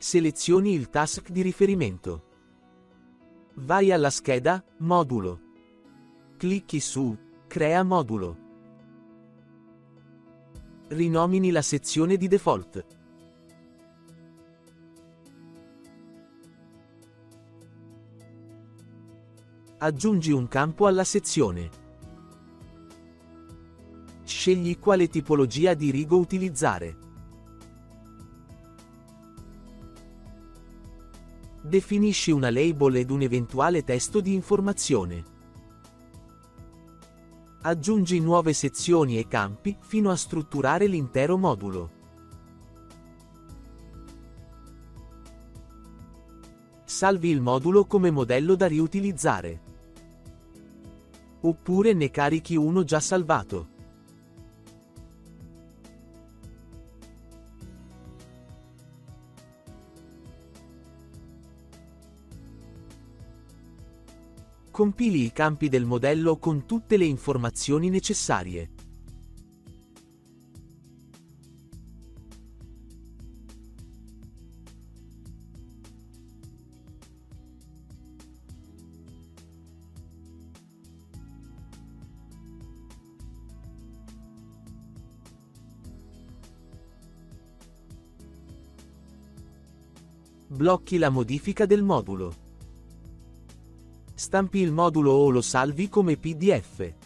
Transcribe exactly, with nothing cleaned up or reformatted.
Selezioni il task di riferimento. Vai alla scheda Modulo. Clicchi su Crea modulo. Rinomini la sezione di default. Aggiungi un campo alla sezione. Scegli quale tipologia di rigo utilizzare. Definisci una label ed un eventuale testo di informazione. Aggiungi nuove sezioni e campi fino a strutturare l'intero modulo. Salvi il modulo come modello da riutilizzare. Oppure ne carichi uno già salvato. Compili i campi del modello con tutte le informazioni necessarie. Blocchi la modifica del modulo. Stampi il modulo o lo salvi come P D F.